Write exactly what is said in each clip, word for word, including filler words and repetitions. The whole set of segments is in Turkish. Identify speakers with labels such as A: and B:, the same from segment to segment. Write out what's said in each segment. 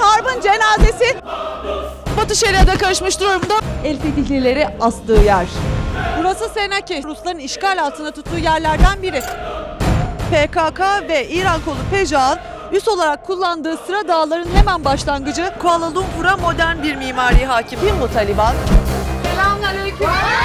A: harbın cenazesi Batı Şeria'da karışmış durumda. El fetihlileri astığı yer. Burası Senaki, Rusların işgal altında tuttuğu yerlerden biri. P K K ve İran kolu P J A'nın üs olarak kullandığı Sıra Dağların hemen başlangıcı Kuala Lumpur'a modern bir mimari hakim. Kim bu Taliban? Selamünaleyküm.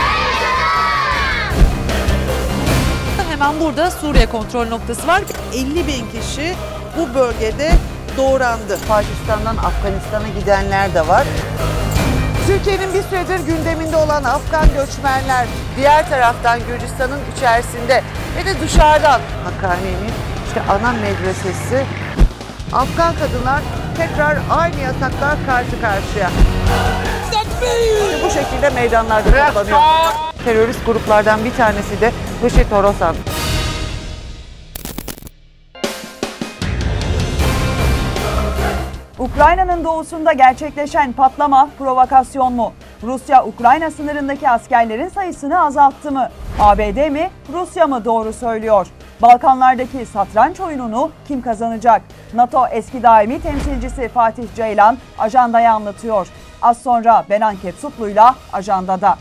A: Hemen burada Suriye kontrol noktası var. elli bin kişi bu bölgede doğrandı.
B: Pakistan'dan Afganistan'a gidenler de var. Türkiye'nin bir süredir gündeminde olan Afgan göçmenler diğer taraftan Gürcistan'ın içerisinde ve de dışarıdan Hakkani'nin işte ana medresesi. Afgan kadınlar tekrar aynı yasaklar karşı karşıya. İşte bu şekilde meydanlarda toplanıyor. Terörist gruplardan bir tanesi de IŞİD Horasan.
C: Ukrayna'nın doğusunda gerçekleşen patlama provokasyon mu? Rusya, Ukrayna sınırındaki askerlerin sayısını azalttı mı? A B D mi, Rusya mı doğru söylüyor? Balkanlardaki satranç oyununu kim kazanacak? NATO eski daimi temsilcisi Fatih Ceylan ajandayı anlatıyor. Az sonra Benan Kepsutlu'yla ajandada.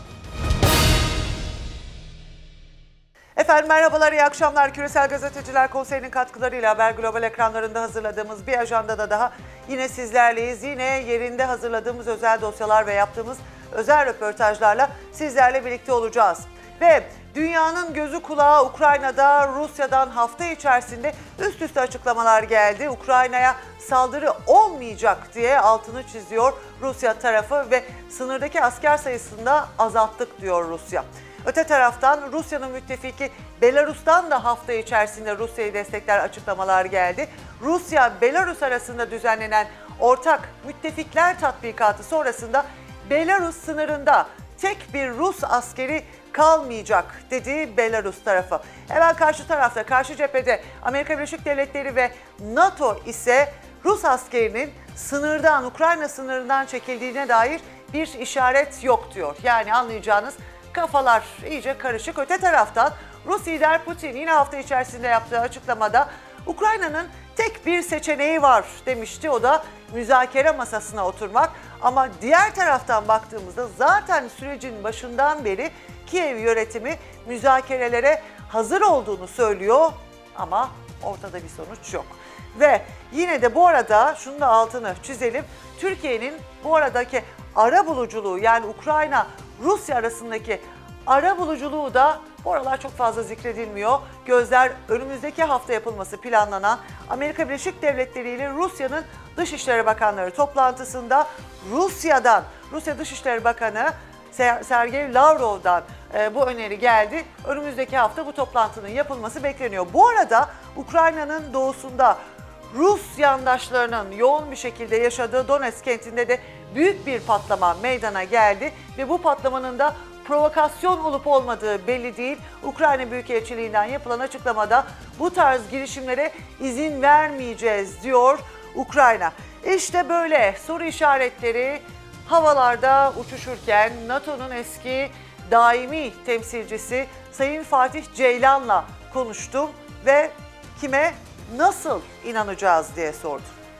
B: Efendim merhabalar, iyi akşamlar. Küresel Gazeteciler Konseyi'nin katkılarıyla Haber Global ekranlarında hazırladığımız bir ajandada daha yine sizlerleyiz. Yine yerinde hazırladığımız özel dosyalar ve yaptığımız özel röportajlarla sizlerle birlikte olacağız. Ve dünyanın gözü kulağı Ukrayna'da, Rusya'dan hafta içerisinde üst üste açıklamalar geldi. Ukrayna'ya saldırı olmayacak diye altını çiziyor Rusya tarafı ve sınırdaki asker sayısını da azalttık diyor Rusya. Öte taraftan Rusya'nın müttefiki Belarus'tan da hafta içerisinde Rusya'yı destekler açıklamalar geldi. Rusya-Belarus arasında düzenlenen ortak müttefikler tatbikatı sonrasında Belarus sınırında tek bir Rus askeri kalmayacak dedi Belarus tarafı. Hemen karşı tarafta, karşı cephede Amerika Birleşik Devletleri ve NATO ise Rus askerinin sınırdan, Ukrayna sınırından çekildiğine dair bir işaret yok diyor. Yani anlayacağınız kafalar iyice karışık. Öte taraftan Rus lider Putin yine hafta içerisinde yaptığı açıklamada Ukrayna'nın tek bir seçeneği var demişti. O da müzakere masasına oturmak. Ama diğer taraftan baktığımızda zaten sürecin başından beri Kiev yönetimi müzakerelere hazır olduğunu söylüyor ama ortada bir sonuç yok. Ve yine de bu arada şunu da altını çizelim. Türkiye'nin bu aradaki arabuluculuğu, yani Ukrayna-Rusya arasındaki arabuluculuğu da bu aralar çok fazla zikredilmiyor. Gözler önümüzdeki hafta yapılması planlanan Amerika Birleşik Devletleri ile Rusya'nın Dışişleri Bakanları toplantısında Rusya'dan, Rusya Dışişleri Bakanı Sergey Lavrov'dan e, bu öneri geldi. Önümüzdeki hafta bu toplantının yapılması bekleniyor. Bu arada Ukrayna'nın doğusunda Rus yandaşlarının yoğun bir şekilde yaşadığı Donetsk kentinde de büyük bir patlama meydana geldi ve bu patlamanın da provokasyon olup olmadığı belli değil. Ukrayna Büyükelçiliğinden yapılan açıklamada bu tarz girişimlere izin vermeyeceğiz diyor Ukrayna. İşte böyle soru işaretleri havalarda uçuşurken NATO'nun eski daimi temsilcisi Sayın Fatih Ceylan'la konuştum ve kime nasıl inanacağız diye sordum.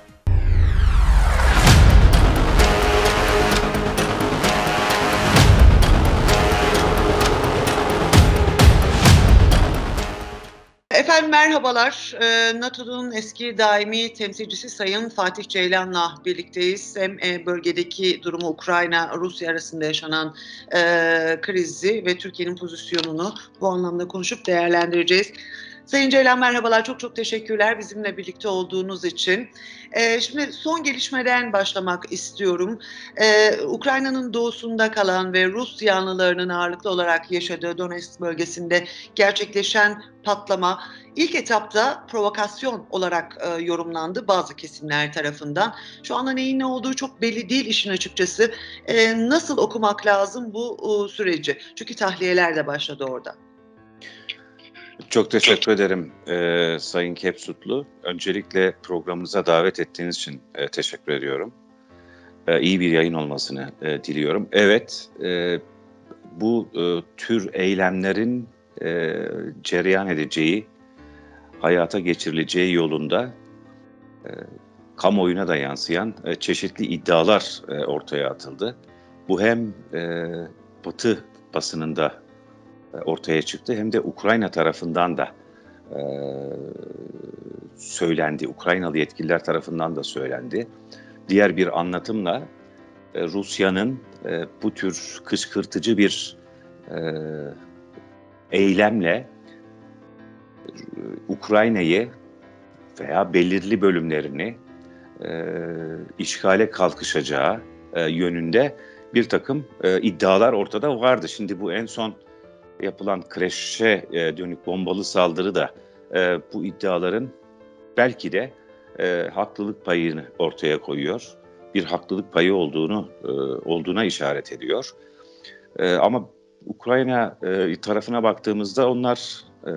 B: Efendim merhabalar. NATO'nun eski daimi temsilcisi Sayın Fatih Ceylan'la birlikteyiz. Hem bölgedeki durumu, Ukrayna-Rusya arasında yaşanan e, krizi ve Türkiye'nin pozisyonunu bu anlamda konuşup değerlendireceğiz. Sayın Ceylan merhabalar, çok çok teşekkürler bizimle birlikte olduğunuz için. Ee, şimdi son gelişmeden başlamak istiyorum. Ee, Ukrayna'nın doğusunda kalan ve Rus yanlılarının ağırlıklı olarak yaşadığı Donetsk bölgesinde gerçekleşen patlama ilk etapta provokasyon olarak e, yorumlandı bazı kesimler tarafından. Şu anda neyin ne olduğu çok belli değil işin açıkçası. Ee, nasıl okumak lazım bu o, süreci? Çünkü tahliyeler de başladı orada.
D: Çok teşekkür ederim e, Sayın Kepsutlu. Öncelikle programımıza davet ettiğiniz için e, teşekkür ediyorum. E, iyi bir yayın olmasını e, diliyorum. Evet, e, bu e, tür eylemlerin e, cereyan edeceği, hayata geçirileceği yolunda e, kamuoyuna da yansıyan e, çeşitli iddialar e, ortaya atıldı. Bu hem e, Batı basınında e, ortaya çıktı hem de Ukrayna tarafından da e, söylendi. Ukraynalı yetkililer tarafından da söylendi. Diğer bir anlatımla e, Rusya'nın e, bu tür kışkırtıcı bir e, eylemle e, Ukrayna'yı veya belirli bölümlerini e, işgale kalkışacağı e, yönünde bir takım e, iddialar ortada vardı. Şimdi bu en son yapılan Kreş'e e, dönük bombalı saldırı da e, bu iddiaların belki de e, haklılık payını ortaya koyuyor. Bir haklılık payı olduğunu e, olduğuna işaret ediyor. E, ama Ukrayna e, tarafına baktığımızda onlar e,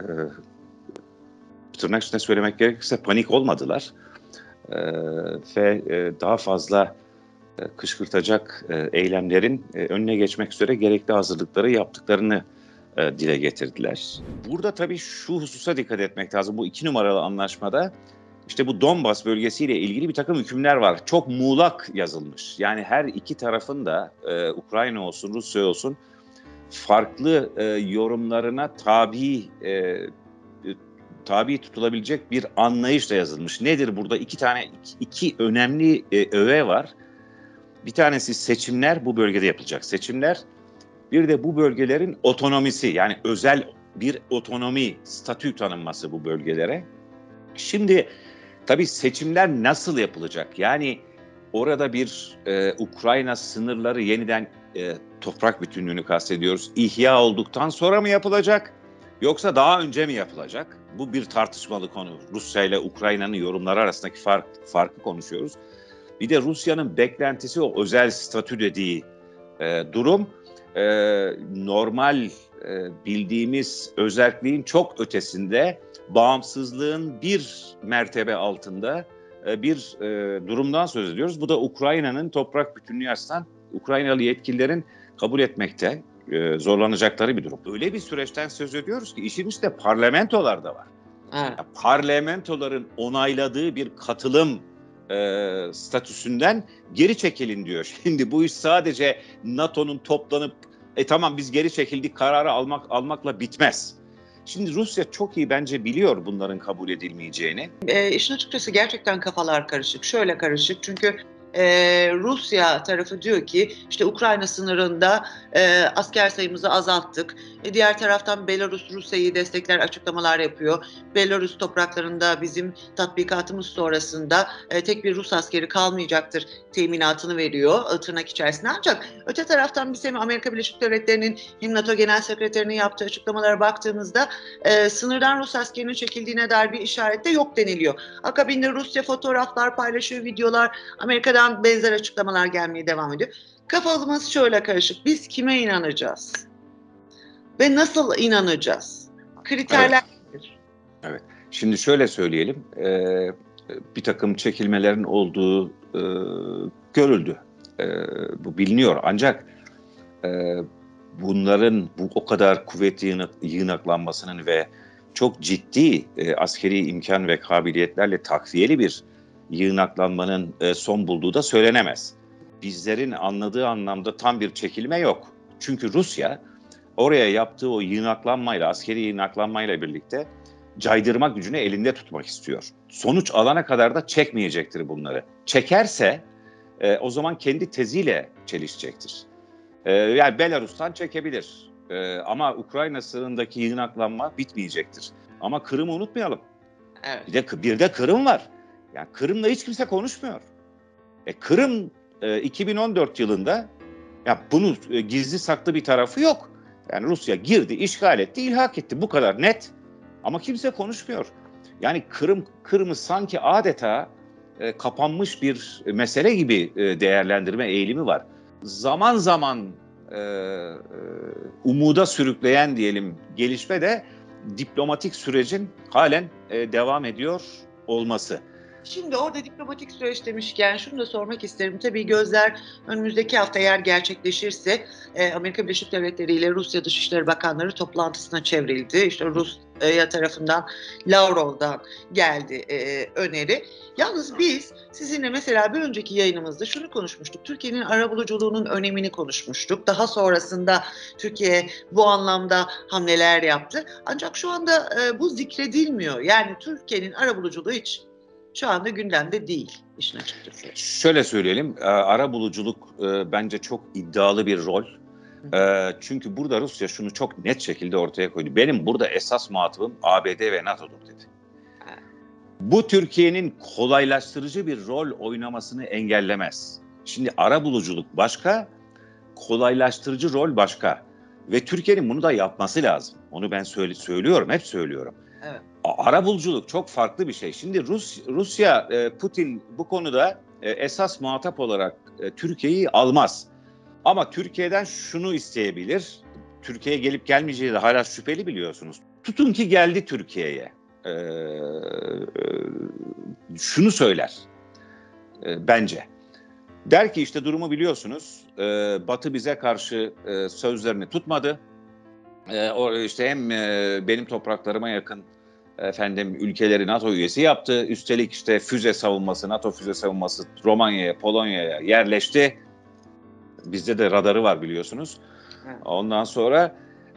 D: tırnak içinde söylemek gerekirse panik olmadılar. E, ve e, daha fazla e, kışkırtacak e, eylemlerin e, önüne geçmek üzere gerekli hazırlıkları yaptıklarını e, dile getirdiler. Burada tabii şu hususa dikkat etmek lazım. Bu iki numaralı anlaşmada işte bu Donbas bölgesiyle ilgili bir takım hükümler var. Çok muğlak yazılmış. Yani her iki tarafın da e, Ukrayna olsun, Rusya olsun farklı e, yorumlarına tabi e, tabi tutulabilecek bir anlayışla yazılmış. Nedir burada? İki tane iki, iki önemli e, öğe var. Bir tanesi seçimler, bu bölgede yapılacak seçimler. Bir de bu bölgelerin otonomisi, yani özel bir otonomi, statü tanınması bu bölgelere. Şimdi tabii seçimler nasıl yapılacak? Yani orada bir e, Ukrayna sınırları yeniden e, toprak bütünlüğünü kastediyoruz. İhya olduktan sonra mı yapılacak? Yoksa daha önce mi yapılacak? Bu bir tartışmalı konu. Rusya ile Ukrayna'nın yorumları arasındaki fark, farkı konuşuyoruz. Bir de Rusya'nın beklentisi o özel statü dediği e, durum. E, normal e, bildiğimiz özerkliğin çok ötesinde, bağımsızlığın bir mertebe altında e, bir e, durumdan söz ediyoruz. Bu da Ukrayna'nın toprak bütünlüğü açısından Ukraynalı yetkililerin kabul etmekte e, zorlanacakları bir durum. Öyle bir süreçten söz ediyoruz ki işin içinde parlamentolar da var. Evet. Yani parlamentoların onayladığı bir katılım e, statüsünden geri çekilin diyor. Şimdi bu iş sadece NATO'nun toplanıp e tamam biz geri çekildik kararı almak almakla bitmez. Şimdi Rusya çok iyi bence biliyor bunların kabul edilmeyeceğini.
E: E, işin açıkçası gerçekten kafalar karışık. Şöyle karışık çünkü e, Rusya tarafı diyor ki işte Ukrayna sınırında e, asker sayımızı azalttık. E, diğer taraftan Belarus Rusya'yı destekler açıklamalar yapıyor. Belarus topraklarında bizim tatbikatımız sonrasında e, tek bir Rus askeri kalmayacaktır teminatını veriyor e, tırnak içerisinde. Ancak öte taraftan biz hem Amerika Birleşik Devletleri'nin hem NATO Genel Sekreterinin yaptığı açıklamalara baktığımızda e, sınırdan Rus askerinin çekildiğine dair bir işaret de yok deniliyor. Akabinde Rusya fotoğraflar paylaşıyor, videolar, Amerika'dan benzer açıklamalar gelmeye devam ediyor. Kafamız şöyle karışık. Biz kime inanacağız? Ve nasıl inanacağız? Kriterler
D: evet.
E: nedir?
D: Evet. Şimdi şöyle söyleyelim. E, bir takım çekilmelerin olduğu e, görüldü. E, bu biliniyor. Ancak e, bunların bu o kadar kuvvetli yığınak, yığınaklanmasının ve çok ciddi e, askeri imkan ve kabiliyetlerle takviyeli bir yığınaklanmanın e, son bulduğu da söylenemez. Bizlerin anladığı anlamda tam bir çekilme yok. Çünkü Rusya oraya yaptığı o yığınaklanmayla, askeri yığınaklanmayla birlikte caydırma gücünü elinde tutmak istiyor. Sonuç alana kadar da çekmeyecektir bunları. Çekerse e, o zaman kendi teziyle çelişecektir. E, yani Belarus'tan çekebilir. E, ama Ukrayna sınırındaki yığınaklanma bitmeyecektir. Ama Kırım'ı unutmayalım.
E: Evet.
D: Bir de, bir de Kırım var. Yani Kırım'la hiç kimse konuşmuyor. E, Kırım e, iki bin on dört yılında ya bunun e, gizli saklı bir tarafı yok. Yani Rusya girdi, işgal etti, ilhak etti. Bu kadar net. Ama kimse konuşmuyor. Yani Kırım Kırım'ı sanki adeta e, kapanmış bir mesele gibi e, değerlendirme eğilimi var. Zaman zaman e, e, umuda sürükleyen diyelim gelişme de diplomatik sürecin halen e, devam ediyor olması.
E: Şimdi orada diplomatik süreç demişken şunu da sormak isterim. Tabii gözler önümüzdeki hafta eğer gerçekleşirse e, Amerika Birleşik Devletleri ile Rusya Dışişleri Bakanları toplantısına çevrildi. İşte Rusya tarafından Lavrov'dan geldi e, öneri. Yalnız biz sizinle mesela bir önceki yayınımızda şunu konuşmuştuk. Türkiye'nin arabuluculuğunun önemini konuşmuştuk. Daha sonrasında Türkiye bu anlamda hamleler yaptı. Ancak şu anda e, bu zikredilmiyor. Yani Türkiye'nin arabuluculuğu hiç şu anda gündemde değil işin açıkçası.
D: Şöyle söyleyelim, arabuluculuk bence çok iddialı bir rol. Çünkü burada Rusya şunu çok net şekilde ortaya koydu. Benim burada esas muhatabım A B D ve NATO'dur dedi. Bu Türkiye'nin kolaylaştırıcı bir rol oynamasını engellemez. Şimdi arabuluculuk başka, kolaylaştırıcı rol başka. Ve Türkiye'nin bunu da yapması lazım. Onu ben söyle, söylüyorum, hep söylüyorum.
E: Evet.
D: Arabuluculuk çok farklı bir şey. Şimdi Rus, Rusya, Putin bu konuda esas muhatap olarak Türkiye'yi almaz. Ama Türkiye'den şunu isteyebilir. Türkiye'ye gelip gelmeyeceği de hala şüpheli biliyorsunuz. Tutun ki geldi Türkiye'ye. Ee, şunu söyler e, bence. Der ki işte durumu biliyorsunuz. E, Batı bize karşı e, sözlerini tutmadı. E, o işte hem e, benim topraklarıma yakın efendim ülkeleri NATO üyesi yaptı. Üstelik işte füze savunması, NATO füze savunması Romanya'ya, Polonya'ya yerleşti. Bizde de radarı var biliyorsunuz. Ondan sonra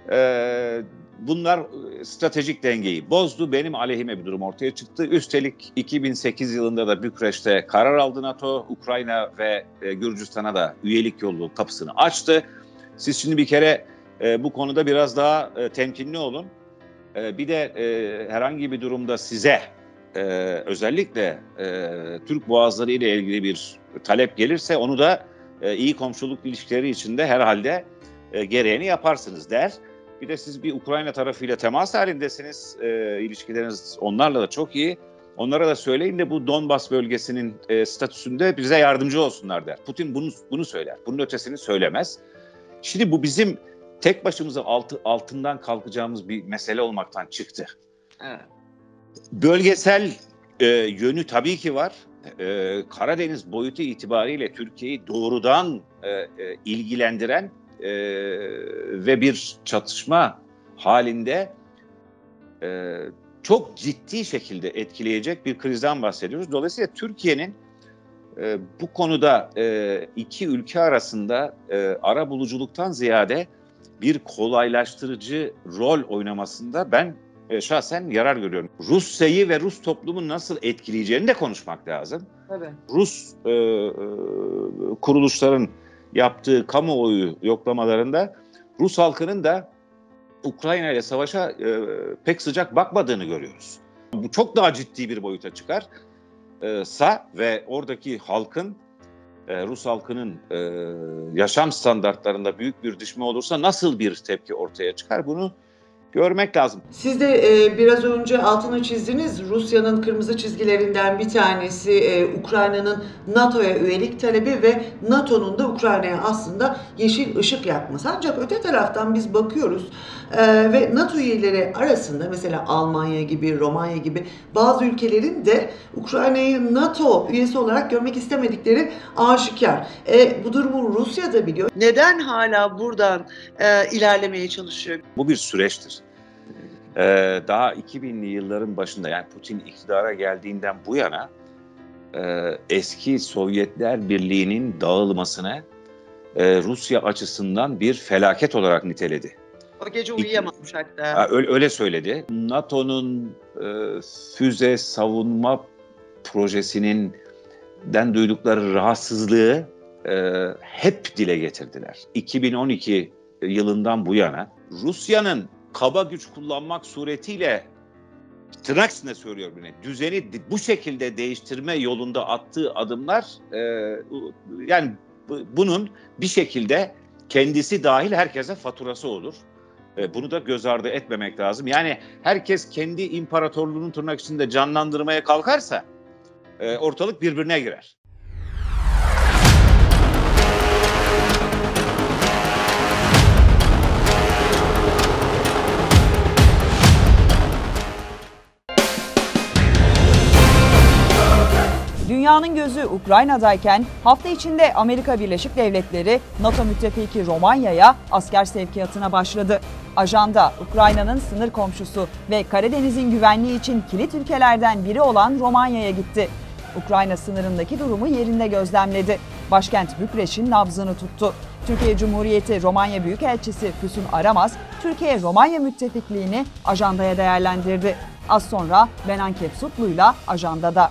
D: e, bunlar stratejik dengeyi bozdu. Benim aleyhime bir durum ortaya çıktı. Üstelik iki bin sekiz yılında da Bükreş'te karar aldı NATO. Ukrayna ve e, Gürcistan'a da üyelik yolu kapısını açtı. Siz şimdi bir kere e, bu konuda biraz daha e, temkinli olun. E, bir de e, herhangi bir durumda size e, özellikle e, Türk boğazları ile ilgili bir talep gelirse onu da e, iyi komşuluk ilişkileri içinde herhalde e, gereğini yaparsınız der. Bir de siz bir Ukrayna tarafıyla temas halindesiniz. E, ilişkileriniz onlarla da çok iyi. Onlara da söyleyin de bu Donbas bölgesinin e, statüsünde bize yardımcı olsunlar der. Putin bunu bunu söyler. Bunun ötesini söylemez. Şimdi bu bizim tek başımıza altı, altından kalkacağımız bir mesele olmaktan çıktı.
E: Evet.
D: Bölgesel e, yönü tabii ki var. E, Karadeniz boyutu itibariyle Türkiye'yi doğrudan e, e, ilgilendiren e, ve bir çatışma halinde e, çok ciddi şekilde etkileyecek bir krizden bahsediyoruz. Dolayısıyla Türkiye'nin e, bu konuda e, iki ülke arasında e, arabuluculuktan ziyade bir kolaylaştırıcı rol oynamasında ben e, şahsen yarar görüyorum. Rusya'yı ve Rus toplumu nasıl etkileyeceğini de konuşmak lazım.
E: Tabii.
D: Rus e, e, kuruluşların yaptığı kamuoyu yoklamalarında Rus halkının da Ukrayna ile savaşa e, pek sıcak bakmadığını görüyoruz. Bu çok daha ciddi bir boyuta çıkar e, sa ve oradaki halkın, e, Rus halkının e, yaşam standartlarında büyük bir düşme olursa nasıl bir tepki ortaya çıkar bunu görmek lazım.
B: Siz de e, biraz önce altını çizdiniz. Rusya'nın kırmızı çizgilerinden bir tanesi e, Ukrayna'nın NATO'ya üyelik talebi ve NATO'nun da Ukrayna'ya aslında yeşil ışık yakması. Ancak öte taraftan biz bakıyoruz e, ve NATO üyeleri arasında mesela Almanya gibi, Romanya gibi bazı ülkelerin de Ukrayna'yı NATO üyesi olarak görmek istemedikleri aşikar. E, bu durumu Rusya da biliyor.
E: Neden hala buradan e, ilerlemeye çalışıyor?
D: Bu bir süreçtir. Ee, daha iki binli yılların başında yani Putin iktidara geldiğinden bu yana e, eski Sovyetler Birliği'nin dağılmasını e, Rusya açısından bir felaket olarak niteledi.
E: O gece uyuyamamış hatta.
D: Öyle, öyle söyledi. NATO'nun e, füze savunma projesinin den duydukları rahatsızlığı e, hep dile getirdiler. iki bin on iki yılından bu yana Rusya'nın kaba güç kullanmak suretiyle tırnak içinde söylüyorum yine düzeni bu şekilde değiştirme yolunda attığı adımlar e, yani bunun bir şekilde kendisi dahil herkese faturası olur. E, bunu da göz ardı etmemek lazım. Yani herkes kendi imparatorluğunun tırnak içinde canlandırmaya kalkarsa e, ortalık birbirine girer.
C: Dünyanın gözü Ukrayna'dayken hafta içinde Amerika Birleşik Devletleri NATO müttefiki Romanya'ya asker sevkiyatına başladı. Ajanda, Ukrayna'nın sınır komşusu ve Karadeniz'in güvenliği için kilit ülkelerden biri olan Romanya'ya gitti. Ukrayna sınırındaki durumu yerinde gözlemledi. Başkent Bükreş'in nabzını tuttu. Türkiye Cumhuriyeti Romanya Büyükelçisi Füsun Aramaz, Türkiye-Romanya müttefikliğini ajandaya değerlendirdi. Az sonra Benan Kepsutlu'yla ajandada.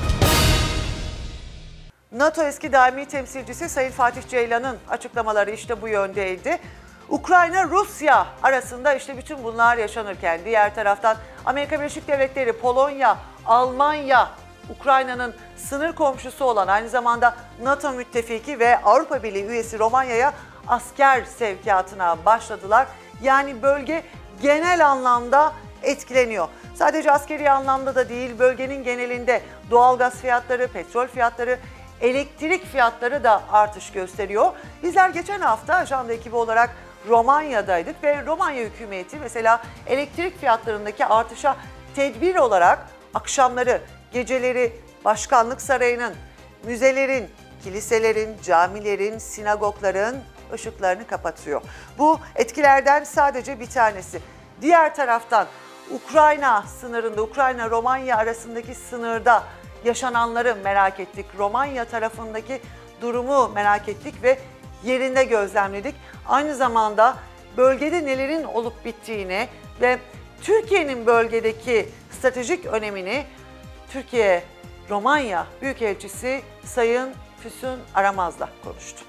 B: NATO eski daimi temsilcisi Sayın Fatih Ceylan'ın açıklamaları işte bu yöndeydi. Ukrayna-Rusya arasında işte bütün bunlar yaşanırken diğer taraftan Amerika Birleşik Devletleri, Polonya, Almanya, Ukrayna'nın sınır komşusu olan aynı zamanda NATO müttefiki ve Avrupa Birliği üyesi Romanya'ya asker sevkiyatına başladılar. Yani bölge genel anlamda etkileniyor. Sadece askeri anlamda da değil, bölgenin genelinde doğalgaz fiyatları, petrol fiyatları, elektrik fiyatları da artış gösteriyor. Bizler geçen hafta ajanda ekibi olarak Romanya'daydık ve Romanya hükümeti mesela elektrik fiyatlarındaki artışa tedbir olarak akşamları, geceleri Başkanlık Sarayı'nın, müzelerin, kiliselerin, camilerin, sinagogların ışıklarını kapatıyor. Bu etkilerden sadece bir tanesi. Diğer taraftan Ukrayna sınırında, Ukrayna-Romanya arasındaki sınırda yaşananları merak ettik. Romanya tarafındaki durumu merak ettik ve yerinde gözlemledik. Aynı zamanda bölgede nelerin olup bittiğini ve Türkiye'nin bölgedeki stratejik önemini Türkiye-Romanya Büyükelçisi Sayın Füsun Aramaz'la konuştu.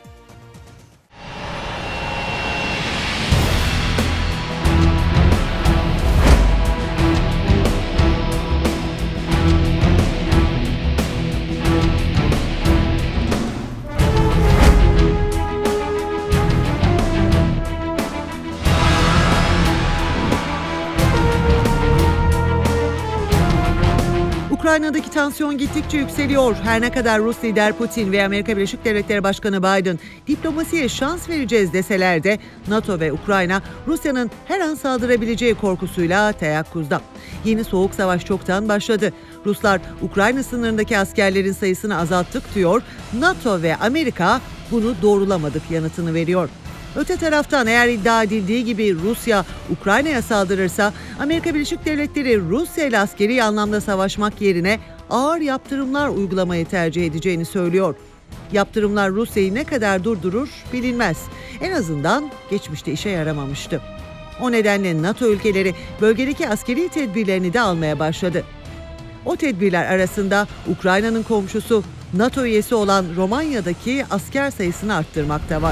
B: Ukrayna'daki tansiyon gittikçe yükseliyor. Her ne kadar Rus lider Putin ve Amerika Birleşik Devletleri Başkanı Biden diplomasiye şans vereceğiz deseler de NATO ve Ukrayna Rusya'nın her an saldırabileceği korkusuyla teyakkuzda. Yeni soğuk savaş çoktan başladı. Ruslar Ukrayna sınırındaki askerlerin sayısını azalttık diyor. NATO ve Amerika bunu doğrulamadık yanıtını veriyor. Öte taraftan eğer iddia edildiği gibi Rusya Ukrayna'ya saldırırsa Amerika Birleşik Devletleri Rusya ile askeri anlamda savaşmak yerine ağır yaptırımlar uygulamayı tercih edeceğini söylüyor. Yaptırımlar Rusya'yı ne kadar durdurur bilinmez. En azından geçmişte işe yaramamıştı. O nedenle NATO ülkeleri bölgedeki askeri tedbirlerini de almaya başladı. O tedbirler arasında Ukrayna'nın komşusu NATO üyesi olan Romanya'daki asker sayısını arttırmak da var.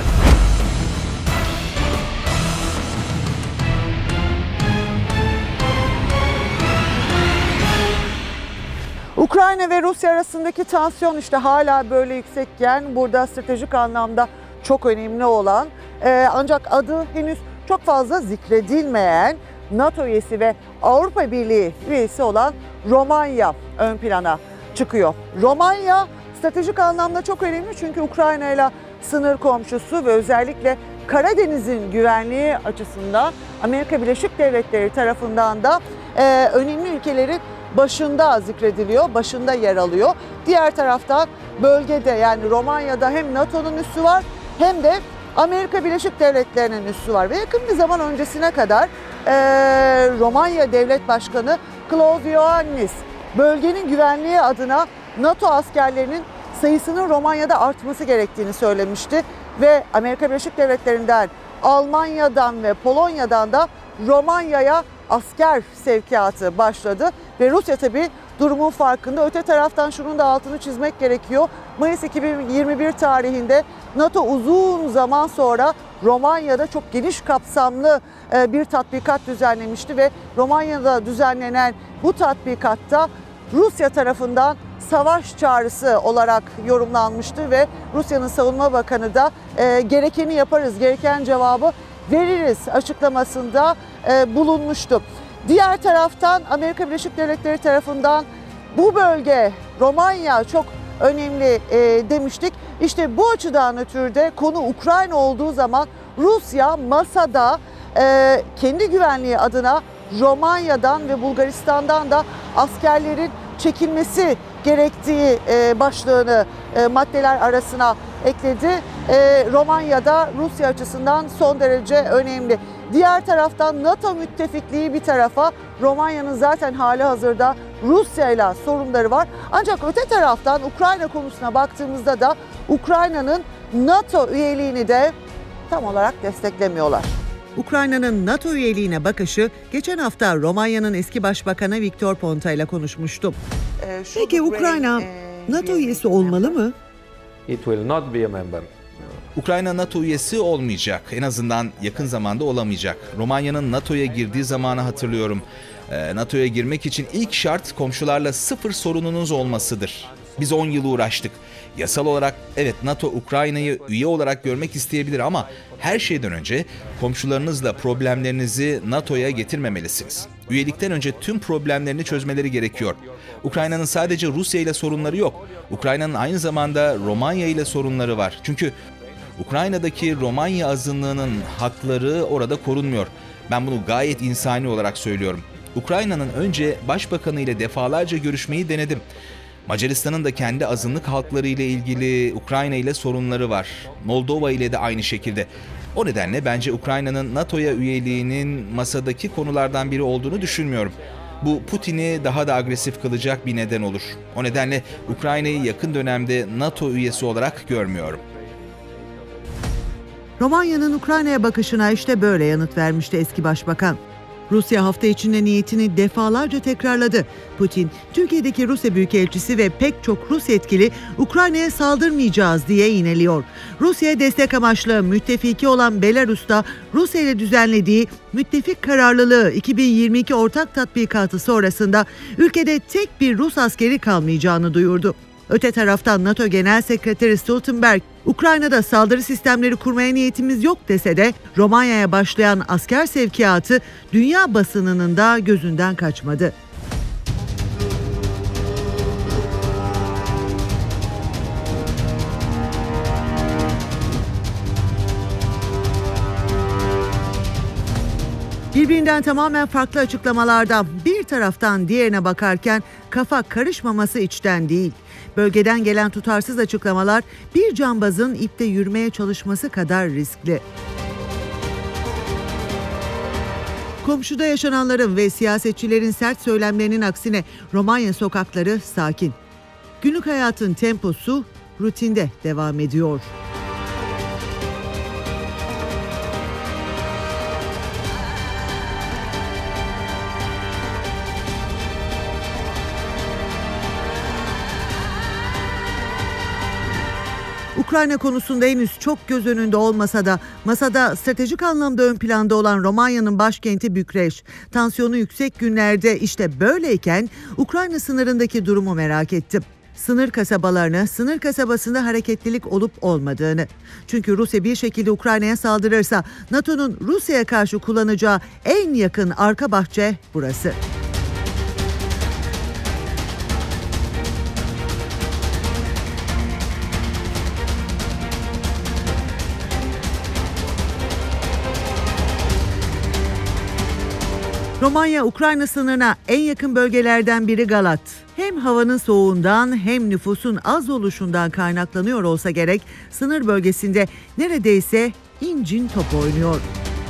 B: Ukrayna ve Rusya arasındaki tansiyon işte hala böyle yüksekken burada stratejik anlamda çok önemli olan e, ancak adı henüz çok fazla zikredilmeyen NATO üyesi ve Avrupa Birliği üyesi olan Romanya ön plana çıkıyor. Romanya stratejik anlamda çok önemli çünkü Ukrayna ile sınır komşusu ve özellikle Karadeniz'in güvenliği açısından Amerika Birleşik Devletleri tarafından da e, önemli ülkelerin başında zikrediliyor, başında yer alıyor. Diğer taraftan bölgede yani Romanya'da hem NATO'nun üssü var hem de Amerika Birleşik Devletleri'nin üssü var. Ve yakın bir zaman öncesine kadar e, Romanya Devlet Başkanı Klaus Iohannis bölgenin güvenliği adına NATO askerlerinin sayısının Romanya'da artması gerektiğini söylemişti. Ve Amerika Birleşik Devletleri'nden, Almanya'dan ve Polonya'dan da Romanya'ya asker sevkiyatı başladı. Ve Rusya tabii durumun farkında. Öte taraftan şunun da altını çizmek gerekiyor. Mayıs iki bin yirmi bir tarihinde NATO uzun zaman sonra Romanya'da çok geniş kapsamlı bir tatbikat düzenlemişti ve Romanya'da düzenlenen bu tatbikatta Rusya tarafından savaş çağrısı olarak yorumlanmıştı ve Rusya'nın savunma bakanı da e, gerekeni yaparız, gereken cevabı veririz açıklamasında e, bulunmuştu. Diğer taraftan Amerika Birleşik Devletleri tarafından bu bölge Romanya çok önemli e, demiştik. İşte bu açıdan ötürü de konu Ukrayna olduğu zaman Rusya masada e, kendi güvenliği adına Romanya'dan ve Bulgaristan'dan da askerlerin çekilmesi gerektiği e, başlığını e, maddeler arasına ekledi. E, Romanya'da Rusya açısından son derece önemli. Diğer taraftan NATO müttefikliği bir tarafa, Romanya'nın zaten hali hazırda Rusya ile sorunları var. Ancak öte taraftan Ukrayna konusuna baktığımızda da Ukrayna'nın NATO üyeliğini de tam olarak desteklemiyorlar. Ukrayna'nın NATO üyeliğine bakışı geçen hafta Romanya'nın eski başbakanı Viktor Ponta ile konuşmuştum. Peki Ukrayna NATO üyesi olmalı mı?
F: It will not be a member.
G: Ukrayna NATO üyesi olmayacak. En azından yakın zamanda olamayacak. Romanya'nın NATO'ya girdiği zamanı hatırlıyorum. Ee, NATO'ya girmek için ilk şart komşularla sıfır sorununuz olmasıdır. Biz on yıl uğraştık. Yasal olarak evet NATO Ukrayna'yı üye olarak görmek isteyebilir ama her şeyden önce komşularınızla problemlerinizi NATO'ya getirmemelisiniz. Üyelikten önce tüm problemlerini çözmeleri gerekiyor. Ukrayna'nın sadece Rusya ile sorunları yok. Ukrayna'nın aynı zamanda Romanya ile sorunları var. Çünkü Ukrayna'daki Romanya azınlığının hakları orada korunmuyor. Ben bunu gayet insani olarak söylüyorum. Ukrayna'nın önce başbakanı ile defalarca görüşmeyi denedim. Macaristan'ın da kendi azınlık halkları ile ilgili Ukrayna ile sorunları var. Moldova ile de aynı şekilde. O nedenle bence Ukrayna'nın NATO'ya üyeliğinin masadaki konulardan biri olduğunu düşünmüyorum. Bu Putin'i daha da agresif kılacak bir neden olur. O nedenle Ukrayna'yı yakın dönemde NATO üyesi olarak görmüyorum.
B: Romanya'nın Ukrayna'ya bakışına işte böyle yanıt vermişti eski başbakan. Rusya hafta içinde niyetini defalarca tekrarladı. Putin, Türkiye'deki Rusya Büyükelçisi ve pek çok Rus yetkili Ukrayna'ya saldırmayacağız diye yineliyor. Rusya'ya destek amaçlı müttefiki olan Belarus'ta Rusya ile düzenlediği müttefik kararlılığı iki bin yirmi iki ortak tatbikatı sonrasında ülkede tek bir Rus askeri kalmayacağını duyurdu. Öte taraftan NATO Genel Sekreteri Stoltenberg, Ukrayna'da saldırı sistemleri kurmaya niyetimiz yok dese de Romanya'ya başlayan asker sevkiyatı dünya basınının da gözünden kaçmadı. Birbirinden tamamen farklı açıklamalardan bir taraftan diğerine bakarken kafa karışmaması içten değil. Bölgeden gelen tutarsız açıklamalar bir cambazın ipte yürümeye çalışması kadar riskli. Komşuda yaşananların ve siyasetçilerin sert söylemlerinin aksine Romanya sokakları sakin. Günlük hayatın temposu rutinde devam ediyor. Ukrayna konusunda henüz çok göz önünde olmasa da masada stratejik anlamda ön planda olan Romanya'nın başkenti Bükreş. Tansiyonu yüksek günlerde işte böyleyken Ukrayna sınırındaki durumu merak ettim. Sınır kasabalarını, sınır kasabasında hareketlilik olup olmadığını. Çünkü Rusya bir şekilde Ukrayna'ya saldırırsa NATO'nun Rusya'ya karşı kullanacağı en yakın arka bahçe burası. Romanya-Ukrayna sınırına en yakın bölgelerden biri Galat. Hem havanın soğuğundan hem nüfusun az oluşundan kaynaklanıyor olsa gerek sınır bölgesinde neredeyse incin top oynuyor.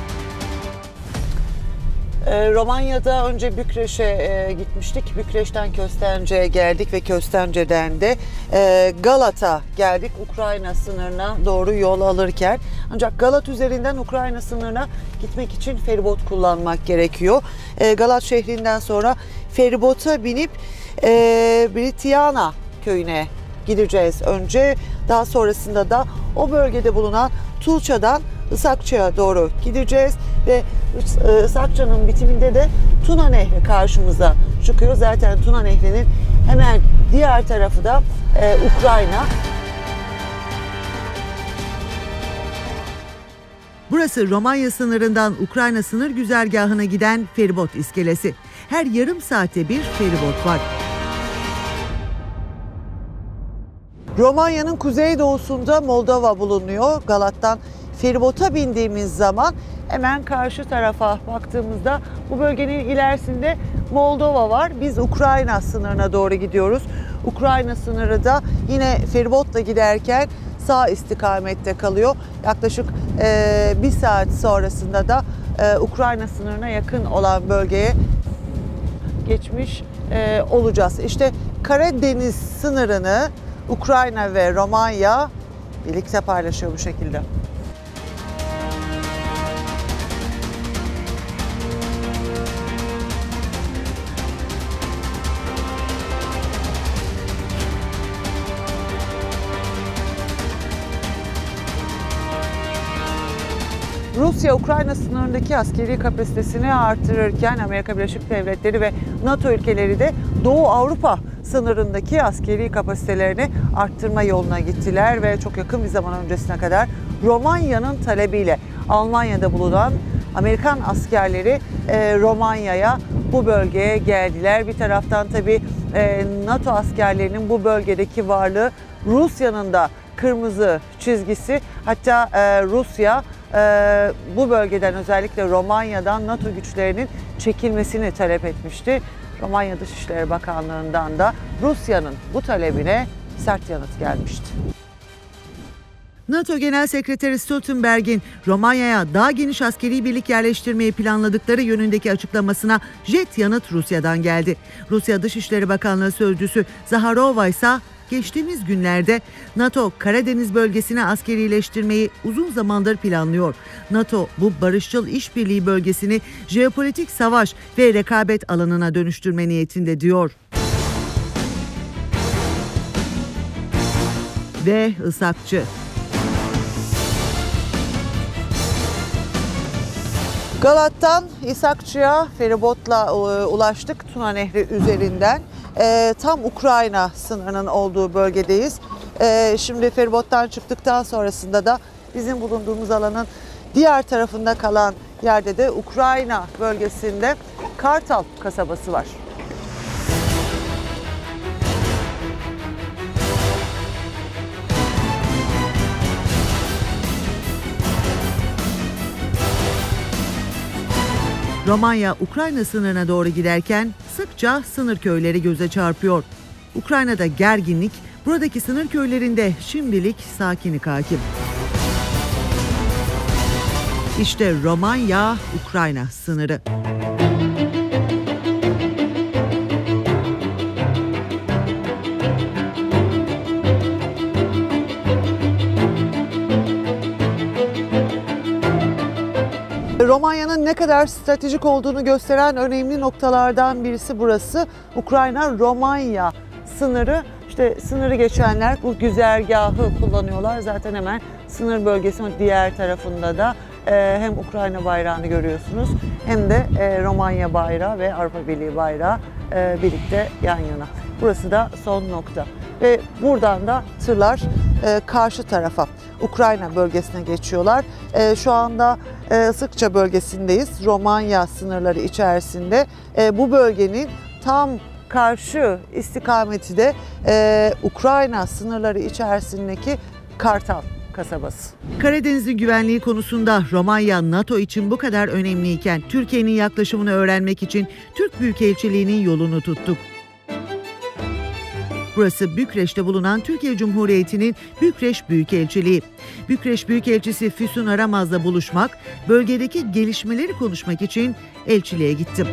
B: Ee, Romanya'da önce Bükreş'e e, gitmiştik. Bükreş'ten Köstence'ye geldik ve Köstence'den de e, Galat'a geldik. Ukrayna sınırına doğru yol alırken. Ancak Galat üzerinden Ukrayna sınırına gitmek için feribot kullanmak gerekiyor. E, Galat şehrinden sonra feribota binip e, Britiana köyüne gideceğiz önce. Daha sonrasında da o bölgede bulunan Tulça'dan Isakça'ya doğru gideceğiz ve Isakça'nın bitiminde de Tuna Nehri karşımıza çıkıyor. Zaten Tuna Nehri'nin hemen diğer tarafı da e, Ukrayna. Burası Romanya sınırından Ukrayna sınır güzergahına giden feribot iskelesi. Her yarım saate bir feribot var. Romanya'nın kuzeydoğusunda Moldova bulunuyor. Galat'tan feribota bindiğimiz zaman hemen karşı tarafa baktığımızda bu bölgenin ilerisinde Moldova var. Biz Ukrayna sınırına doğru gidiyoruz. Ukrayna sınırı da yine feribotla giderken sağ istikamette kalıyor. Yaklaşık e, bir saat sonrasında da e, Ukrayna sınırına yakın olan bölgeye geçmiş e, olacağız. İşte Karadeniz sınırını Ukrayna ve Romanya birlikte paylaşıyor bu şekilde. Rusya, Ukrayna sınırındaki askeri kapasitesini artırırken Amerika Birleşik Devletleri ve NATO ülkeleri de Doğu Avrupa sınırındaki askeri kapasitelerini arttırma yoluna gittiler ve çok yakın bir zaman öncesine kadar Romanya'nın talebiyle Almanya'da bulunan Amerikan askerleri e, Romanya'ya, bu bölgeye geldiler. Bir taraftan tabii e, NATO askerlerinin bu bölgedeki varlığı Rusya'nın da kırmızı çizgisi. Hatta e, Rusya e, bu bölgeden, özellikle Romanya'dan NATO güçlerinin çekilmesini talep etmişti. Romanya Dışişleri Bakanlığı'ndan da Rusya'nın bu talebine sert yanıt gelmişti. NATO Genel Sekreteri Stoltenberg'in Romanya'ya daha geniş askeri birlik yerleştirmeyi planladıkları yönündeki açıklamasına jet yanıt Rusya'dan geldi. Rusya Dışişleri Bakanlığı Sözcüsü Zaharova ise geçtiğimiz günlerde NATO Karadeniz bölgesine askerileştirmeyi uzun zamandır planlıyor. NATO bu barışçıl işbirliği bölgesini jeopolitik savaş ve rekabet alanına dönüştürme niyetinde diyor. Ve Isakçı. Galat'tan İshakçı'ya feribotla ulaştık Tuna Nehri üzerinden. E, tam Ukrayna sınırının olduğu bölgedeyiz. E, şimdi feribottan çıktıktan sonrasında da bizim bulunduğumuz alanın diğer tarafında kalan yerde de Ukrayna bölgesinde Kartal kasabası var. Romanya, Ukrayna sınırına doğru giderken sıkça sınır köyleri göze çarpıyor. Ukrayna'da gerginlik, buradaki sınır köylerinde şimdilik sakinlik hakim. İşte Romanya-Ukrayna sınırı. Romanya'nın ne kadar stratejik olduğunu gösteren önemli noktalardan birisi burası. Ukrayna-Romanya sınırı. İşte sınırı geçenler bu güzergahı kullanıyorlar. Zaten hemen sınır bölgesinin diğer tarafında da e, hem Ukrayna bayrağını görüyorsunuz hem de e, Romanya bayrağı ve Avrupa Birliği bayrağı e, birlikte yan yana. Burası da son nokta. Ve buradan da tırlar e, karşı tarafa, Ukrayna bölgesine geçiyorlar. E, şu anda e, Sıkça bölgesindeyiz. Romanya sınırları içerisinde. E, bu bölgenin tam karşı istikameti de e, Ukrayna sınırları içerisindeki Kartal kasabası. Karadeniz'in güvenliği konusunda Romanya NATO için bu kadar önemliyken Türkiye'nin yaklaşımını öğrenmek için Türk Büyükelçiliği'nin yolunu tuttuk. Burası Bükreş'te bulunan Türkiye Cumhuriyeti'nin Bükreş Büyükelçiliği. Bükreş Büyükelçisi Füsun Aramaz'la buluşmak, bölgedeki gelişmeleri konuşmak için elçiliğe gittim.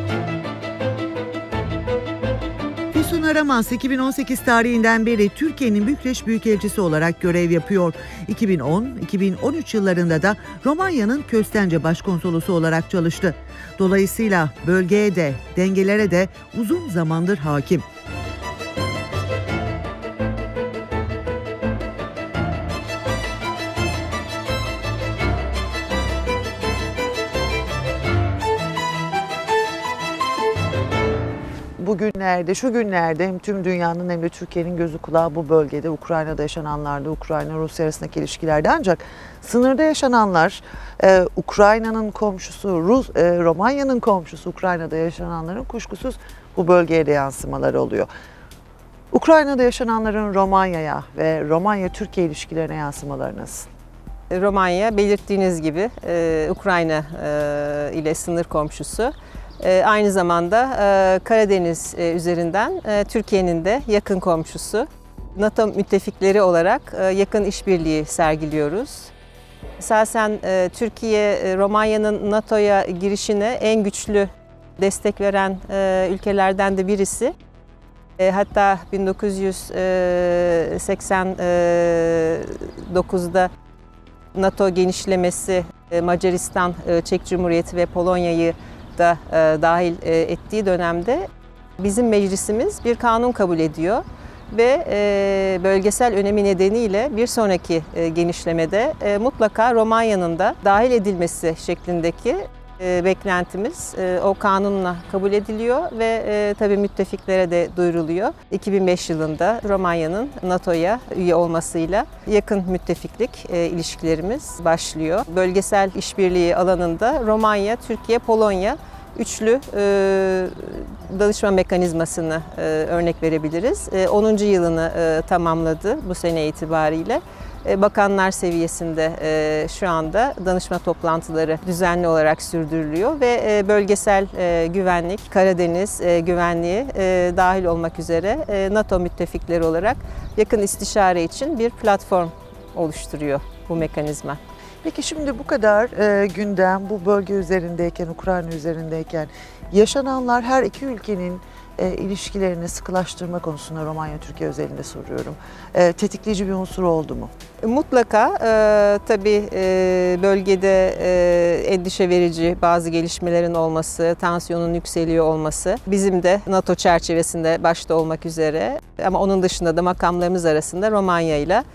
B: Füsun Aramaz iki bin on sekiz tarihinden beri Türkiye'nin Bükreş Büyükelçisi olarak görev yapıyor. iki bin on iki bin on üç yıllarında da Romanya'nın Köstence Başkonsolosu olarak çalıştı. Dolayısıyla bölgeye de, dengelere de uzun zamandır hakim. Bugünlerde, şu günlerde hem tüm dünyanın hem de Türkiye'nin gözü kulağı bu bölgede, Ukrayna'da yaşananlarda, Ukrayna-Rusya arasındaki ilişkilerde. Ancak sınırda yaşananlar, e, Ukrayna'nın komşusu, Rus, e, Romanya'nın komşusu, Ukrayna'da yaşananların kuşkusuz bu bölgeye de yansımaları oluyor. Ukrayna'da yaşananların Romanya'ya ve Romanya-Türkiye ilişkilerine yansımaları nasıl?
H: Romanya belirttiğiniz gibi e, Ukrayna e, ile sınır komşusu. E, aynı zamanda e, Karadeniz e, üzerinden e, Türkiye'nin de yakın komşusu. NATO müttefikleri olarak e, yakın işbirliği sergiliyoruz. Esasen e, Türkiye, e, Romanya'nın NATO'ya girişine en güçlü destek veren e, ülkelerden de birisi. E, hatta bin dokuz yüz seksen dokuz'da NATO genişlemesi e, Macaristan, e, Çek Cumhuriyeti ve Polonya'yı da e, dahil e, ettiği dönemde bizim meclisimiz bir kanun kabul ediyor ve e, bölgesel önemi nedeniyle bir sonraki e, genişlemede e, mutlaka Romanya'nın da dahil edilmesi şeklindeki e, beklentimiz e, o kanunla kabul ediliyor ve e, tabii müttefiklere de duyuruluyor. iki bin beş yılında Romanya'nın NATO'ya üye olmasıyla yakın müttefiklik e, ilişkilerimiz başlıyor. Bölgesel işbirliği alanında Romanya, Türkiye, Polonya üçlü e, danışma mekanizmasını e, örnek verebiliriz. E, onuncu yılını e, tamamladı bu sene itibariyle. E, bakanlar seviyesinde e, şu anda danışma toplantıları düzenli olarak sürdürülüyor ve e, bölgesel e, güvenlik, Karadeniz e, güvenliği e, dahil olmak üzere e, NATO müttefikleri olarak yakın istişare için bir platform oluşturuyor bu mekanizma.
B: Peki şimdi bu kadar e, gündem bu bölge üzerindeyken, Ukrayna üzerindeyken yaşananlar her iki ülkenin e, ilişkilerini sıkılaştırma konusunda Romanya-Türkiye özelinde soruyorum. E, tetikleyici bir unsur oldu mu?
H: Mutlaka e, tabii e, bölgede e, endişe verici bazı gelişmelerin olması, tansiyonun yükseliyor olması bizim de NATO çerçevesinde başta olmak üzere ama onun dışında da makamlarımız arasında Romanya ile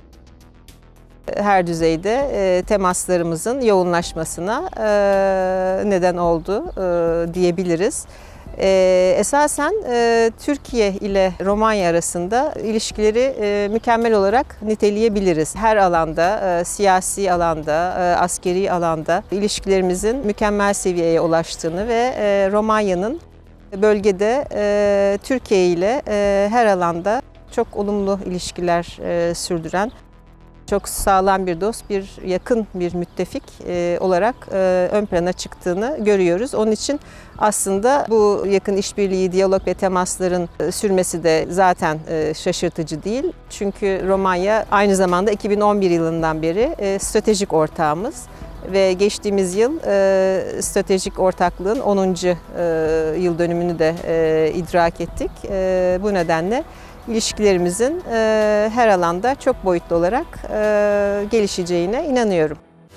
H: her düzeyde e, temaslarımızın yoğunlaşmasına e, neden oldu e, diyebiliriz. E, esasen e, Türkiye ile Romanya arasında ilişkileri e, mükemmel olarak niteleyebiliriz. Her alanda, e, siyasi alanda, e, askeri alanda ilişkilerimizin mükemmel seviyeye ulaştığını ve e, Romanya'nın bölgede e, Türkiye ile e, her alanda çok olumlu ilişkiler e, sürdüren, çok sağlam bir dost, bir yakın bir müttefik e, olarak e, ön plana çıktığını görüyoruz. Onun için aslında bu yakın işbirliği, diyalog ve temasların e, sürmesi de zaten e, şaşırtıcı değil. Çünkü Romanya aynı zamanda iki bin on bir yılından beri e, stratejik ortağımız ve geçtiğimiz yıl e, stratejik ortaklığın onuncu E, yıl dönümünü de e, idrak ettik. E, bu nedenle İlişkilerimizin e, her alanda çok boyutlu olarak e, gelişeceğine inanıyorum.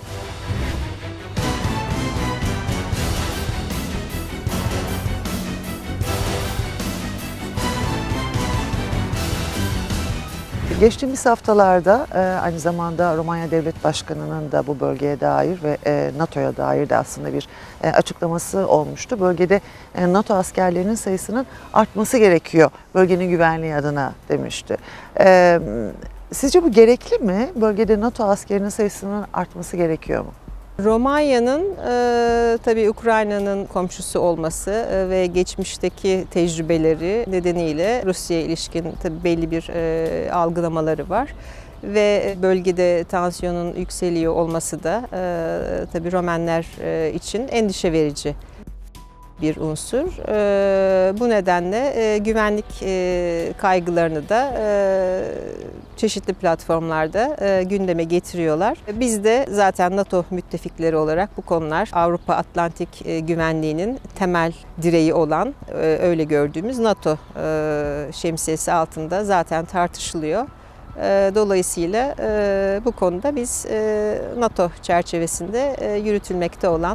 B: Geçtiğimiz haftalarda e, aynı zamanda Romanya Devlet Başkanı'nın da bu bölgeye dair ve e, NATO'ya dair de aslında bir e, açıklaması olmuştu. Bölgede e, NATO askerlerinin sayısının artması gerekiyor bölgenin güvenliği adına demişti. E, sizce bu gerekli mi? Bölgede NATO askerinin sayısının artması gerekiyor mu?
H: Romanya'nın e, tabii Ukrayna'nın komşusu olması e, ve geçmişteki tecrübeleri nedeniyle Rusya'ya ilişkin tabii belli bir e, algılamaları var. Ve bölgede tansiyonun yükseliyor olması da e, tabii Romenler e, için endişe verici bir unsur. E, bu nedenle e, güvenlik e, kaygılarını da e, çeşitli platformlarda e, gündeme getiriyorlar. Biz de zaten NATO müttefikleri olarak bu konular Avrupa Atlantik e, güvenliğinin temel direği olan e, öyle gördüğümüz NATO e, şemsiyesi altında zaten tartışılıyor. E, dolayısıyla e, bu konuda biz e, NATO çerçevesinde e, yürütülmekte olan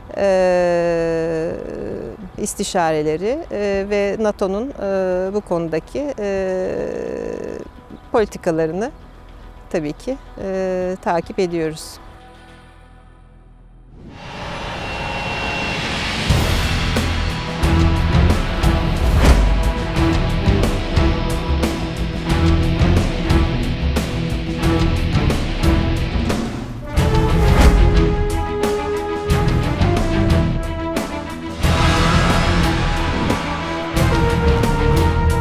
H: E, istişareleri e, ve NATO'nun e, bu konudaki e, politikalarını tabii ki e, takip ediyoruz.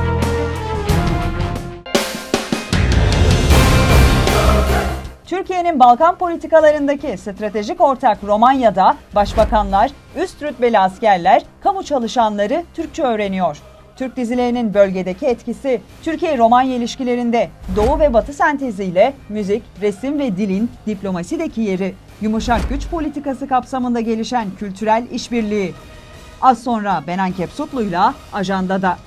C: Türkiye'nin Türkiye'nin Balkan politikalarındaki stratejik ortak Romanya'da başbakanlar, üst rütbeli askerler, kamu çalışanları Türkçe öğreniyor. Türk dizilerinin bölgedeki etkisi, Türkiye-Romanya ilişkilerinde Doğu ve Batı senteziyle müzik, resim ve dilin diplomasideki yeri, yumuşak güç politikası kapsamında gelişen kültürel işbirliği. Az sonra Benan Kepsutlu'yla ajandada.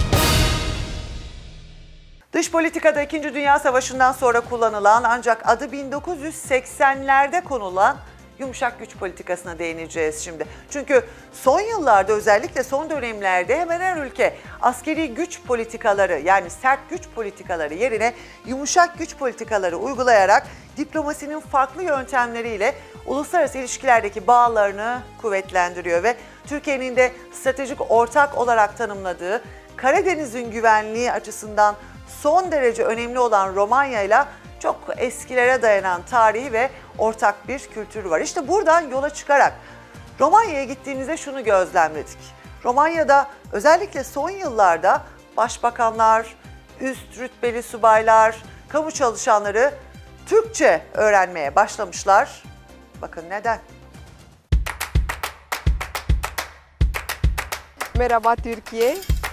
B: Dış politikada İkinci Dünya Savaşı'ndan sonra kullanılan ancak adı bin dokuz yüz seksenlerde konulan yumuşak güç politikasına değineceğiz şimdi. Çünkü son yıllarda, özellikle son dönemlerde hemen her ülke askeri güç politikaları, yani sert güç politikaları yerine yumuşak güç politikaları uygulayarak diplomasinin farklı yöntemleriyle uluslararası ilişkilerdeki bağlarını kuvvetlendiriyor ve Türkiye'nin de stratejik ortak olarak tanımladığı Karadeniz'in güvenliği açısından son derece önemli olan Romanya ile çok eskilere dayanan tarihi ve ortak bir kültürü var. İşte buradan yola çıkarak Romanya'ya gittiğimizde şunu gözlemledik. Romanya'da özellikle son yıllarda başbakanlar, üst rütbeli subaylar, kamu çalışanları Türkçe öğrenmeye başlamışlar. Bakın neden?
I: Merhaba Türkiye.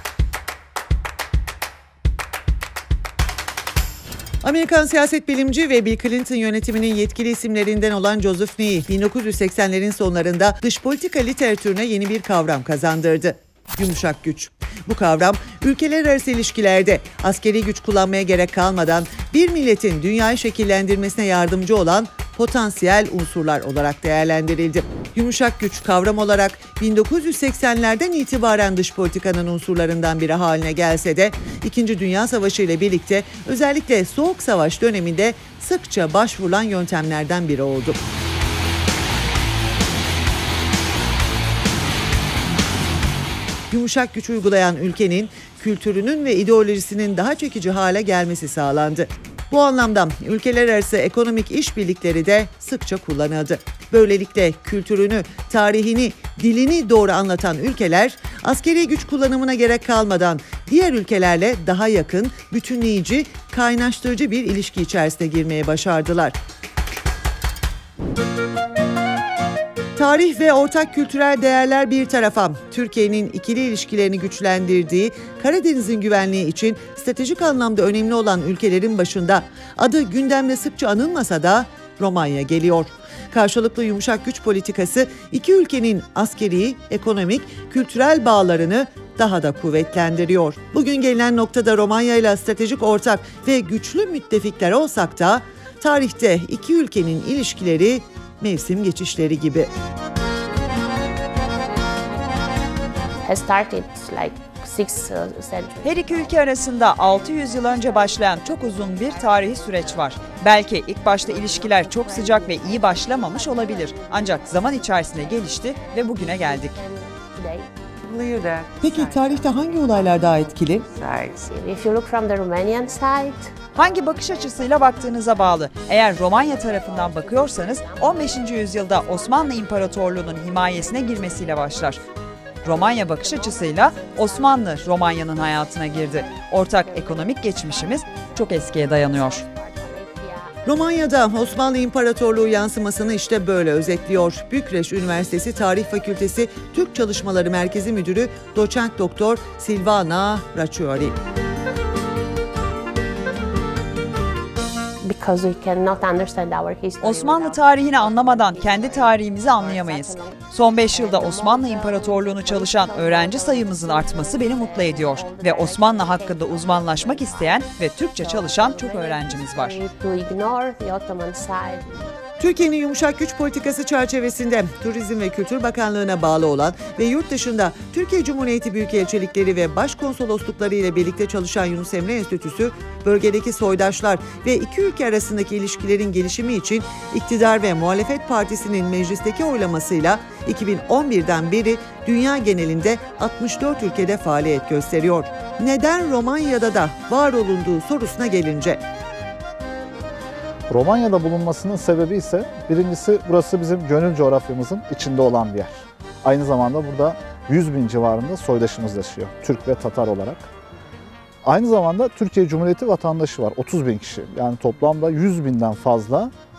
B: Amerikan siyaset bilimci ve Bill Clinton yönetiminin yetkili isimlerinden olan Joseph Nye, bin dokuz yüz seksenlerin sonlarında dış politika literatürüne yeni bir kavram kazandırdı. Yumuşak güç. Bu kavram ülkeler arası ilişkilerde askeri güç kullanmaya gerek kalmadan bir milletin dünyayı şekillendirmesine yardımcı olan potansiyel unsurlar olarak değerlendirildi. Yumuşak güç kavram olarak bin dokuz yüz seksenlerden itibaren dış politikanın unsurlarından biri haline gelse de İkinci Dünya Savaşı ile birlikte özellikle Soğuk Savaş döneminde sıkça başvurulan yöntemlerden biri oldu. Yumuşak güç uygulayan ülkenin kültürünün ve ideolojisinin daha çekici hale gelmesi sağlandı. Bu anlamda ülkeler arası ekonomik işbirlikleri de sıkça kullanıldı. Böylelikle kültürünü, tarihini, dilini doğru anlatan ülkeler askeri güç kullanımına gerek kalmadan diğer ülkelerle daha yakın, bütünleyici, kaynaştırıcı bir ilişki içerisine girmeye başardılar. Tarih ve ortak kültürel değerler bir tarafa, Türkiye'nin ikili ilişkilerini güçlendirdiği Karadeniz'in güvenliği için stratejik anlamda önemli olan ülkelerin başında adı gündemde sıkça anılmasa da Romanya geliyor. Karşılıklı yumuşak güç politikası iki ülkenin askeri, ekonomik, kültürel bağlarını daha da kuvvetlendiriyor. Bugün gelinen noktada Romanya ile stratejik ortak ve güçlü müttefikler olsak da tarihte iki ülkenin ilişkileri mevsim geçişleri gibi.
C: Her iki ülke arasında altı yüz yıl önce başlayan çok uzun bir tarihi süreç var. Belki ilk başta ilişkiler çok sıcak ve iyi başlamamış olabilir. Ancak zaman içerisinde gelişti ve bugüne geldik.
B: Peki tarihte hangi olaylar daha etkili?
C: Hangi bakış açısıyla baktığınıza bağlı. Eğer Romanya tarafından bakıyorsanız on beşinci yüzyılda Osmanlı İmparatorluğu'nun himayesine girmesiyle başlar. Romanya bakış açısıyla Osmanlı Romanya'nın hayatına girdi. Ortak ekonomik geçmişimiz çok eskiye dayanıyor.
B: Romanya'da Osmanlı İmparatorluğu yansımasını işte böyle özetliyor. Bükreş Üniversitesi Tarih Fakültesi Türk Çalışmaları Merkezi Müdürü Doçent Doktor Silvana Raciori.
C: Osmanlı tarihini anlamadan kendi tarihimizi anlayamayız. Son beş yılda Osmanlı İmparatorluğu'nu çalışan öğrenci sayımızın artması beni mutlu ediyor. Ve Osmanlı hakkında uzmanlaşmak isteyen ve Türkçe çalışan çok öğrencimiz var.
B: Türkiye'nin yumuşak güç politikası çerçevesinde Turizm ve Kültür Bakanlığı'na bağlı olan ve yurt dışında Türkiye Cumhuriyeti Büyükelçilikleri ve Başkonsoloslukları ile birlikte çalışan Yunus Emre Enstitüsü, bölgedeki soydaşlar ve iki ülke arasındaki ilişkilerin gelişimi için iktidar ve muhalefet partisinin meclisteki oylamasıyla iki bin on birden beri dünya genelinde altmış dört ülkede faaliyet gösteriyor. Neden Romanya'da da var olunduğu sorusuna gelince,
J: Romanya'da bulunmasının sebebi ise birincisi burası bizim gönül coğrafyamızın içinde olan bir yer. Aynı zamanda burada yüz bin civarında soydaşımız yaşıyor, Türk ve Tatar olarak. Aynı zamanda Türkiye Cumhuriyeti vatandaşı var, otuz bin kişi. Yani toplamda yüz binden fazla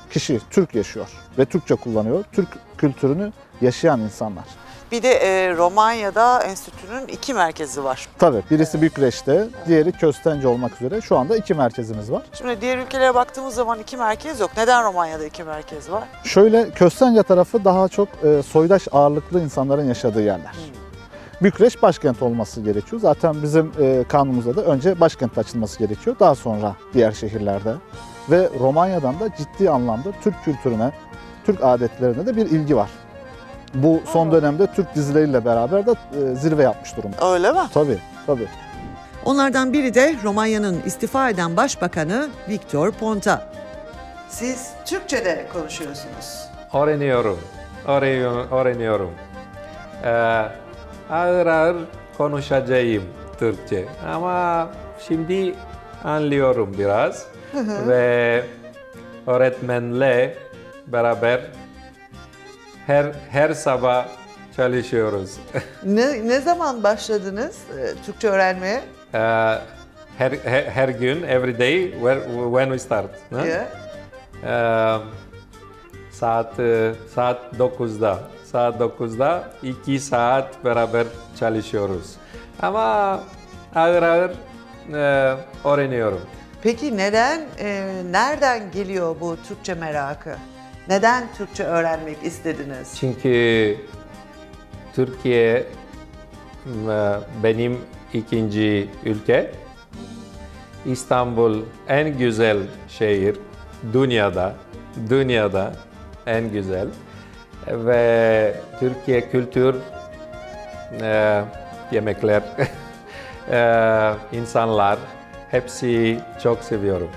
J: kişi Türk yaşıyor ve Türkçe kullanıyor. Türk kültürünü yaşayan insanlar.
B: Bir de e, Romanya'da enstitünün iki merkezi var.
J: Tabii birisi Bükreş'te, diğeri Köstence olmak üzere şu anda iki merkezimiz var.
B: Şimdi diğer ülkelere baktığımız zaman iki merkez yok. Neden Romanya'da iki merkez var?
J: Şöyle Köstence tarafı daha çok e, soydaş ağırlıklı insanların yaşadığı yerler. Bükreş başkent olması gerekiyor. Zaten bizim e, kanunumuzda da önce başkent açılması gerekiyor. Daha sonra diğer şehirlerde. Ve Romanya'dan da ciddi anlamda Türk kültürüne, Türk adetlerine de bir ilgi var. Bu son dönemde Türk dizileriyle beraber de e, zirve yapmış durumda.
B: Öyle mi?
J: Tabii, tabii.
A: Onlardan biri de Romanya'nın istifa eden başbakanı Victor Ponta.
B: Siz Türkçe'de konuşuyorsunuz.
F: Öğreniyorum. Öğreniyorum. öğreniyorum. Ee, ağır ağır konuşacağım Türkçe. Ama şimdi anlıyorum biraz. Ve öğretmenle beraber her her sabah çalışıyoruz.
B: Ne, ne zaman başladınız e, Türkçe öğrenmeye?
F: Ee, her, her her gün, every day, where, when we start. No?
B: Yeah.
F: Ee, saat e, saat dokuzda. Saat dokuzda iki saat beraber çalışıyoruz. Ama ağır ağır e, öğreniyorum.
B: Peki neden, e, nereden geliyor bu Türkçe merakı? Neden Türkçe öğrenmek istediniz?
F: Çünkü Türkiye e, benim ikinci ülke. İstanbul en güzel şehir dünyada, dünyada en güzel. Ve Türkiye kültür, e, yemekler, e, insanlar hepsi çok seviyorum.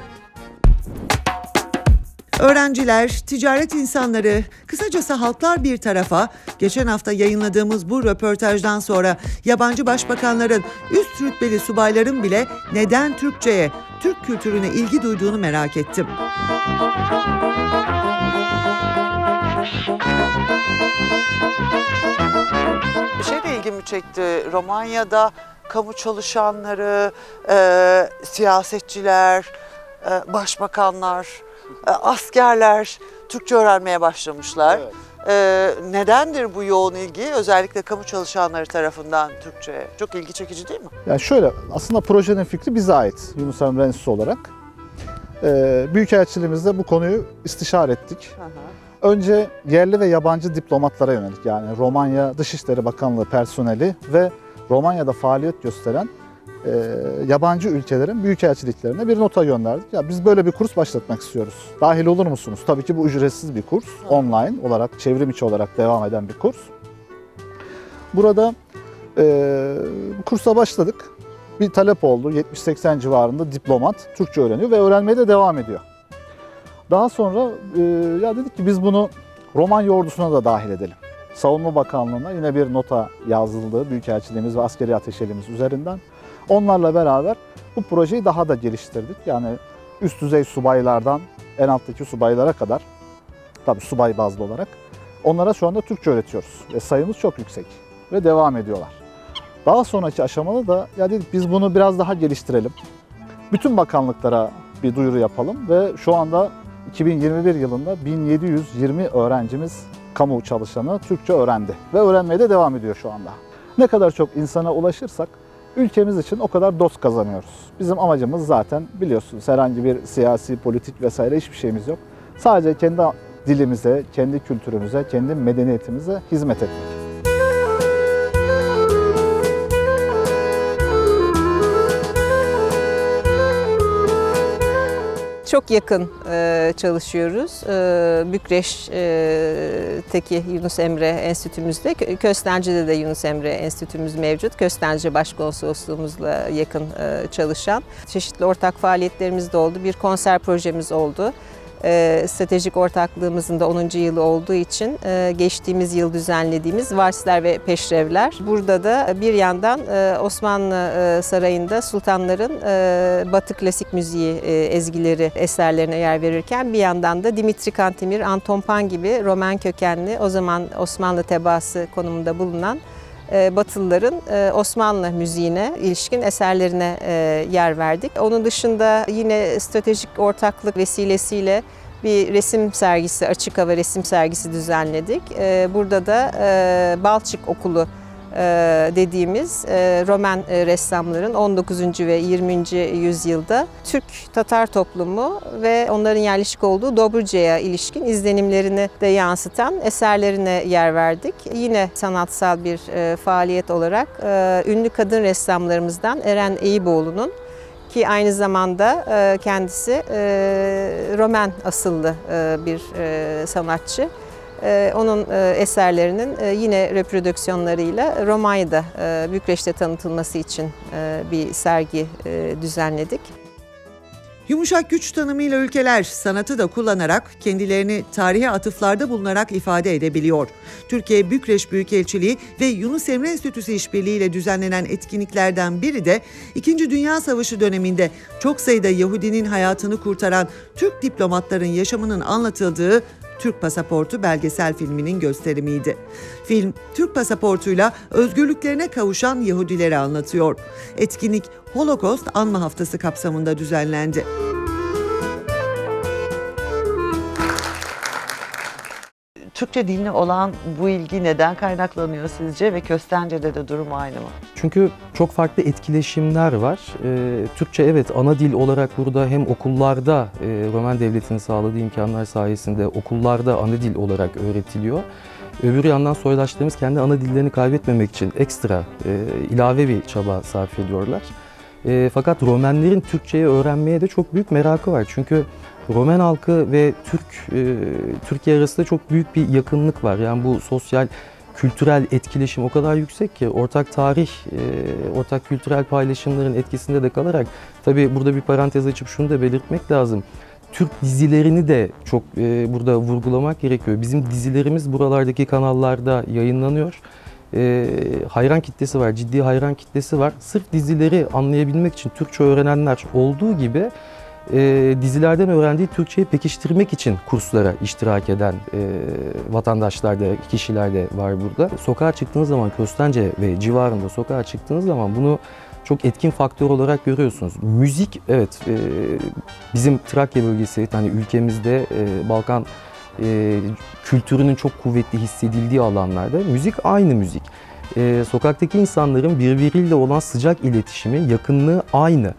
A: Öğrenciler, ticaret insanları, kısacası halklar bir tarafa, geçen hafta yayınladığımız bu röportajdan sonra yabancı başbakanların, üst rütbeli subayların bile neden Türkçe'ye, Türk kültürüne ilgi duyduğunu merak ettim.
B: Bir şey de ilgimi çekti. Romanya'da kamu çalışanları, e, siyasetçiler, e, başbakanlar, e, askerler Türkçe öğrenmeye başlamışlar.
J: Evet.
B: E, nedendir bu yoğun ilgi? Özellikle kamu çalışanları tarafından Türkçe'ye. Çok ilgi çekici değil mi?
J: Yani şöyle, aslında projenin fikri bize ait Yunus Emre Enstitüsü olarak. Ee, Büyükelçiliğimizde bu konuyu istişare ettik.
B: Hı hı.
J: Önce yerli ve yabancı diplomatlara yönelik, yani Romanya Dışişleri Bakanlığı personeli ve Romanya'da faaliyet gösteren e, yabancı ülkelerin büyükelçiliklerine bir nota gönderdik. Ya biz böyle bir kurs başlatmak istiyoruz. Dahil olur musunuz? Tabii ki bu ücretsiz bir kurs. Online olarak, çevrim içi olarak devam eden bir kurs. Burada e, bu kursa başladık. Bir talep oldu. yetmiş seksen civarında diplomat Türkçe öğreniyor ve öğrenmeye de devam ediyor. Daha sonra e, ya dedik ki biz bunu Romanya ordusuna da dahil edelim. Savunma Bakanlığı'na yine bir nota yazıldı Büyükelçiliğimiz ve askeri ateşelimiz üzerinden. Onlarla beraber bu projeyi daha da geliştirdik. Yani üst düzey subaylardan en alttaki subaylara kadar, tabii subay bazlı olarak, onlara şu anda Türkçe öğretiyoruz. Ve sayımız çok yüksek ve devam ediyorlar. Daha sonraki aşamada da ya dedik biz bunu biraz daha geliştirelim. Bütün bakanlıklara bir duyuru yapalım ve şu anda iki bin yirmi bir yılında bin yedi yüz yirmi öğrencimiz, kamu çalışanı Türkçe öğrendi ve öğrenmeye de devam ediyor şu anda. Ne kadar çok insana ulaşırsak ülkemiz için o kadar dost kazanıyoruz. Bizim amacımız zaten biliyorsunuz herhangi bir siyasi, politik vesaire hiçbir şeyimiz yok. Sadece kendi dilimize, kendi kültürümüze, kendi medeniyetimize hizmet etmek.
H: Çok yakın e, çalışıyoruz. E, Bükreş'teki Yunus Emre Enstitümüzde, Köstence'de de Yunus Emre Enstitümüz mevcut. Köstence Başkonsolosluğumuzla yakın e, çalışan. Çeşitli ortak faaliyetlerimiz de oldu. Bir konser projemiz oldu. E, stratejik ortaklığımızın da onuncu yılı olduğu için e, geçtiğimiz yıl düzenlediğimiz varsler ve peşrevler. Burada da bir yandan e, Osmanlı e, Sarayı'nda sultanların e, Batı klasik müziği e, ezgileri eserlerine yer verirken bir yandan da Dimitri Cantemir, Anton Pan gibi Roman kökenli o zaman Osmanlı tebaası konumunda bulunan Batılıların Osmanlı müziğine ilişkin eserlerine yer verdik. Onun dışında yine stratejik ortaklık vesilesiyle bir resim sergisi, açık hava resim sergisi düzenledik. Burada da Balçık Okulu dediğimiz Roman ressamların on dokuzuncu ve yirminci yüzyılda Türk-Tatar toplumu ve onların yerleşik olduğu Dobruca'ya ilişkin izlenimlerini de yansıtan eserlerine yer verdik. Yine sanatsal bir faaliyet olarak ünlü kadın ressamlarımızdan Eren Eyüboğlu'nun, ki aynı zamanda kendisi Roman asıllı bir sanatçı. Onun eserlerinin yine reprodüksiyonlarıyla Romanya'da, Bükreş'te tanıtılması için bir sergi düzenledik.
B: Yumuşak güç tanımıyla ülkeler sanatı da kullanarak kendilerini tarihe atıflarda bulunarak ifade edebiliyor. Türkiye Bükreş Büyükelçiliği ve Yunus Emre Enstitüsü işbirliğiyle düzenlenen etkinliklerden biri de İkinci Dünya Savaşı döneminde çok sayıda Yahudinin hayatını kurtaran Türk diplomatların yaşamının anlatıldığı Türk Pasaportu belgesel filminin gösterimiydi. Film, Türk pasaportuyla özgürlüklerine kavuşan Yahudileri anlatıyor. Etkinlik Holocaust Anma Haftası kapsamında düzenlendi. Türkçe diline olan bu ilgi neden kaynaklanıyor sizce ve Köstence'de de durum aynı mı?
I: Çünkü çok farklı etkileşimler var. Ee, Türkçe evet ana dil olarak burada hem okullarda e, Roman Devleti'nin sağladığı imkanlar sayesinde okullarda ana dil olarak öğretiliyor. Öbür yandan soydaşlarımız kendi ana dillerini kaybetmemek için ekstra e, ilave bir çaba sarf ediyorlar. E, fakat Romenlerin Türkçeyi öğrenmeye de çok büyük merakı var. Çünkü Romen halkı ve Türk e, Türkiye arasında çok büyük bir yakınlık var. Yani bu sosyal, kültürel etkileşim o kadar yüksek ki ortak tarih, e, ortak kültürel paylaşımların etkisinde de kalarak, tabii burada bir parantez açıp şunu da belirtmek lazım. Türk dizilerini de çok e, burada vurgulamak gerekiyor. Bizim dizilerimiz buralardaki kanallarda yayınlanıyor. E, hayran kitlesi var, ciddi hayran kitlesi var. Sırf dizileri anlayabilmek için Türkçe öğrenenler olduğu gibi e, dizilerden öğrendiği Türkçeyi pekiştirmek için kurslara iştirak eden e, vatandaşlar da, kişiler de var burada. Sokağa çıktığınız zaman, Köstence ve civarında sokağa çıktığınız zaman bunu çok etkin faktör olarak görüyorsunuz. Müzik, evet, e, bizim Trakya bölgesi, hani ülkemizde e, Balkan e, kültürünün çok kuvvetli hissedildiği alanlarda müzik aynı müzik. E, sokaktaki insanların birbiriyle olan sıcak iletişimi, yakınlığı aynı.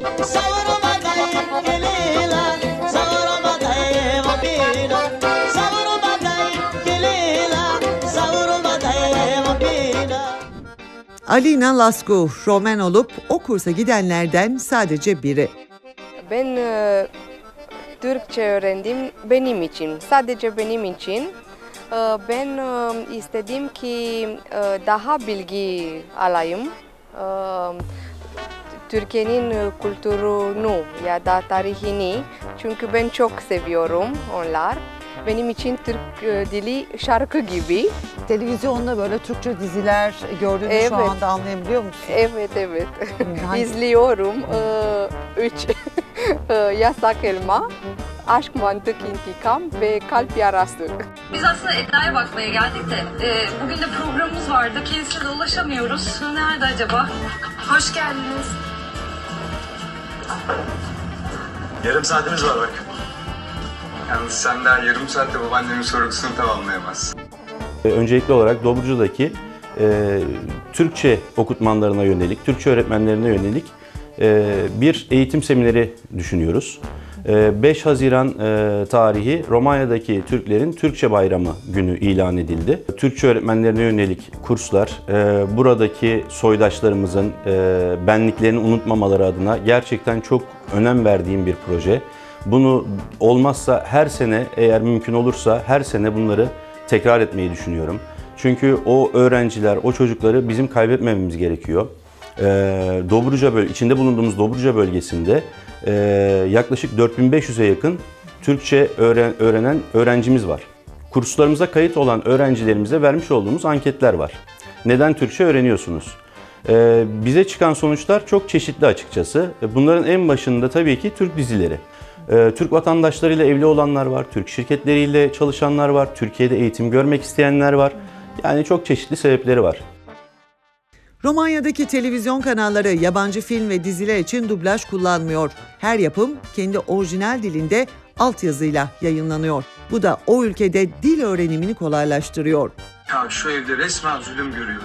B: Alina Lascu, Romen olup o kursa gidenlerden sadece biri.
K: Ben e, Türkçe öğrendim benim için, sadece benim için. E, ben e, istedim ki e, daha bilgi alayım. E, Türkiye'nin kültürünü ya da tarihini, çünkü ben çok seviyorum onlar. Benim için Türk dili şarkı gibi.
B: Televizyonda böyle Türkçe diziler gördüğünü
K: evet.
B: Şu anda anlayabiliyor musun?
K: Evet, evet. İzliyorum. Üç. Yasak Elma, Aşk, Mantık, İntikam ve Kalp Yarası.
L: Biz aslında Eda'ya bakmaya geldik de e, bugün de programımız vardı. Kendisine de ulaşamıyoruz. Nerede acaba? Hoş geldiniz.
M: Yarım saatimiz var bak. Yalnız sen daha yarım saatte babaannemin sorgusunu tamamlayamazsın.
N: Öncelikli olarak Dobruca'daki e, Türkçe okutmanlarına yönelik, Türkçe öğretmenlerine yönelik e, bir eğitim semineri düşünüyoruz. E, beş Haziran e, tarihi Romanya'daki Türklerin Türkçe Bayramı günü ilan edildi. Türkçe öğretmenlerine yönelik kurslar, e, buradaki soydaşlarımızın e, benliklerini unutmamaları adına gerçekten çok önem verdiğim bir proje. Bunu olmazsa her sene, eğer mümkün olursa her sene bunları tekrar etmeyi düşünüyorum. Çünkü o öğrenciler, o çocukları bizim kaybetmememiz gerekiyor. Ee, Dobruca böl içinde bulunduğumuz Dobruca bölgesinde e, yaklaşık dört bin beş yüze yakın Türkçe öğren öğrenen öğrencimiz var. Kurslarımıza kayıt olan öğrencilerimize vermiş olduğumuz anketler var. Neden Türkçe öğreniyorsunuz? Ee, bize çıkan sonuçlar çok çeşitli açıkçası. Bunların en başında tabii ki Türk dizileri. Türk vatandaşlarıyla evli olanlar var, Türk şirketleriyle çalışanlar var, Türkiye'de eğitim görmek isteyenler var. Yani çok çeşitli sebepleri var.
B: Romanya'daki televizyon kanalları yabancı film ve diziler için dublaj kullanmıyor. Her yapım kendi orijinal dilinde altyazıyla yayınlanıyor. Bu da o ülkede dil öğrenimini kolaylaştırıyor.
M: Ya şu evde resmen zulüm görüyorum.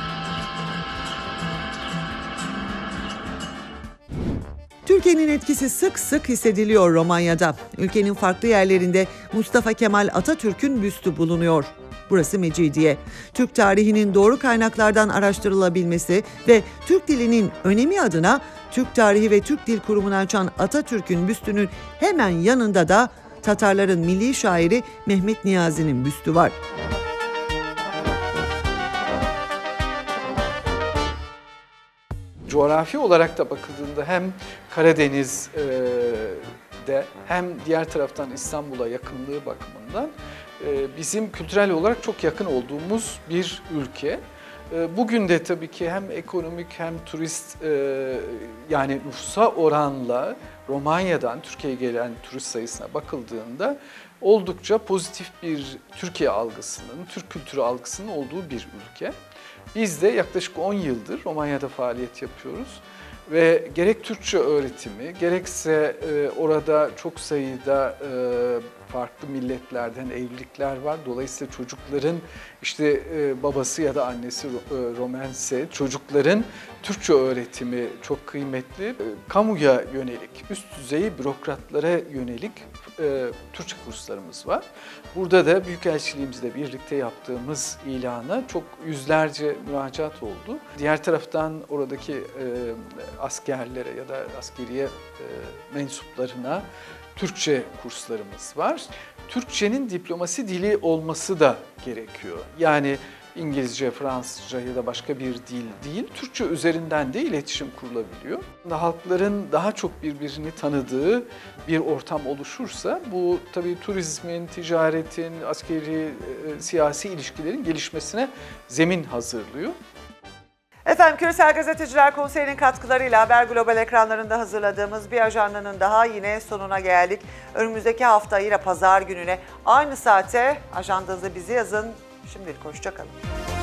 B: Türkiye'nin etkisi sık sık hissediliyor Romanya'da. Ülkenin farklı yerlerinde Mustafa Kemal Atatürk'ün büstü bulunuyor. Burası Mecidiye. Türk tarihinin doğru kaynaklardan araştırılabilmesi ve Türk dilinin önemi adına Türk Tarihi ve Türk Dil Kurumu'nu açan Atatürk'ün büstünün hemen yanında da Tatarların milli şairi Mehmet Niyazi'nin büstü var.
O: Coğrafi olarak da bakıldığında hem Karadeniz'de hem diğer taraftan İstanbul'a yakınlığı bakımından bizim kültürel olarak çok yakın olduğumuz bir ülke. Bugün de tabii ki hem ekonomik hem turist yani nüfusa oranla Romanya'dan Türkiye'ye gelen turist sayısına bakıldığında oldukça pozitif bir Türkiye algısının, Türk kültürü algısının olduğu bir ülke. Biz de yaklaşık on yıldır Romanya'da faaliyet yapıyoruz ve gerek Türkçe öğretimi gerekse e, orada çok sayıda e, farklı milletlerden evlilikler var. Dolayısıyla çocukların işte e, babası ya da annesi e, Romense, çocukların Türkçe öğretimi çok kıymetli. E, kamuya yönelik, üst düzey bürokratlara yönelik e, Türkçe kurslarımız var. Burada da Büyükelçiliğimizle birlikte yaptığımız ilana çok yüzlerce müracaat oldu. Diğer taraftan oradaki e, askerlere ya da askeriye e, mensuplarına Türkçe kurslarımız var. Türkçenin diplomasi dili olması da gerekiyor. Yani İngilizce, Fransızca ya da başka bir dil değil, Türkçe üzerinden de iletişim kurulabiliyor. Halkların daha çok birbirini tanıdığı bir ortam oluşursa bu tabii turizmin, ticaretin, askeri, e, siyasi ilişkilerin gelişmesine zemin hazırlıyor.
B: Efendim Küresel Gazeteciler Konseyi'nin katkılarıyla Haber Global ekranlarında hazırladığımız bir ajandanın daha yine sonuna geldik. Önümüzdeki hafta yine pazar gününe aynı saate ajandanızda bizi yazın. Şimdilik hoşça kalın.